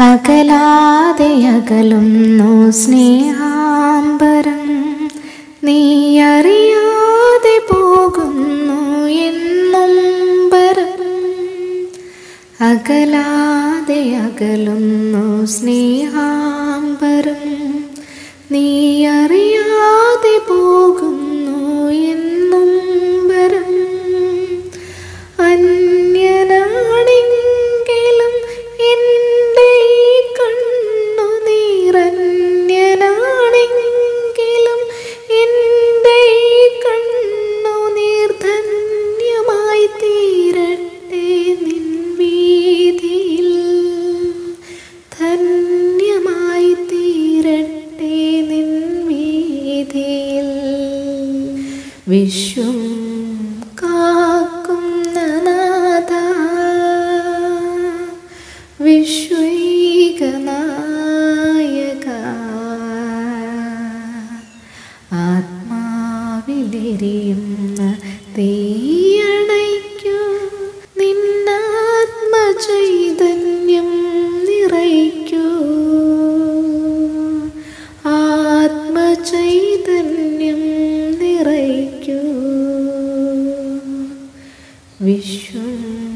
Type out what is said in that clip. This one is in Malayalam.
അകലാതെ അകലുന്നു സ്നേഹാംബരം, നീ അറിയാതെ പോകുന്നു എന്നൊമ്പരം. അകലാതെ അകലുന്നു സ്നേഹാംബരം, നീ അറിയാതെ പോകുന്നു എന്നൊമ്പരം. അന്യനാണെങ്കിലും എൻ്റെ ഈ കണ്ണുനീരന്യനാണെങ്കിലും എൻ്റെ ഈ കണ്ണുനീർ ധന്യമായി തീരട്ടെ നിൻ വീതിയിൽ, ധന്യമായി തീരട്ടെ നിൻ വീതിയിൽ. വിശ്വം കാക്കുന്ന നാഥ, വിശ്വൈകനായക, ആത്മാവിലെരിയുന്ന തീയണയ്ക്കൂ, നിന്നാത്മചൈതന്യം നിറയ്ക്കൂ, ആത്മചൈതന്യം നിറയ്ക്കൂ. വിശ്വം